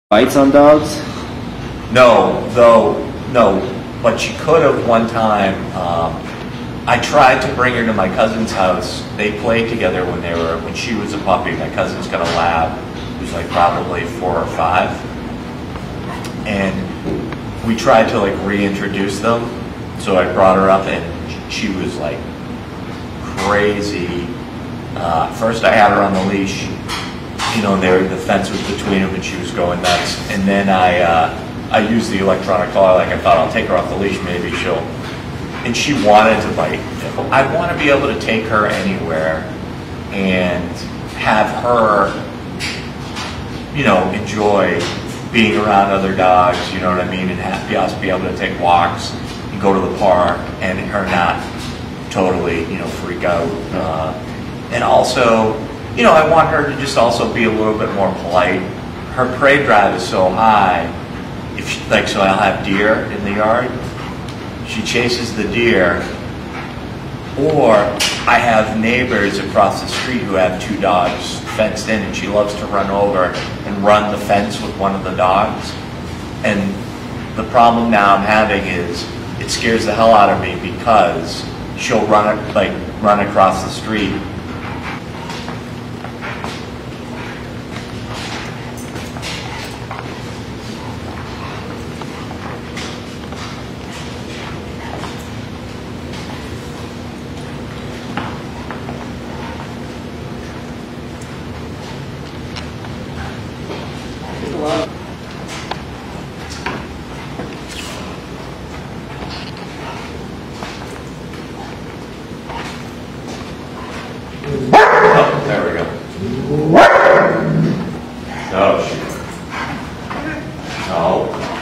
Bites on dogs? No, but she could have one time. I tried to bring her to my cousin's house. They played together when she was a puppy. My cousin's got a lab who's like probably 4 or 5. And we tried to like reintroduce them. So I brought her up and she was like crazy. First I had her on the leash, you know, and the fence was between them and she was going nuts. And then I used the electronic collar, like I thought I'll take her off the leash, maybe she'll, and she wanted to bite. I want to be able to take her anywhere and have her, you know, enjoy being around other dogs, you know what I mean, and have us be able to take walks and go to the park and her not totally, you know, freak out. And also, you know, I want her to just also be a little bit more polite. Her prey drive is so high. If she, like, so I'll have deer in the yard. She chases the deer, or I have neighbors across the street who have 2 dogs fenced in, and she loves to run over and run the fence with one of the dogs. And the problem now I'm having is it scares the hell out of me because she'll run across the street. Oh, there we go. Oh, shit. No.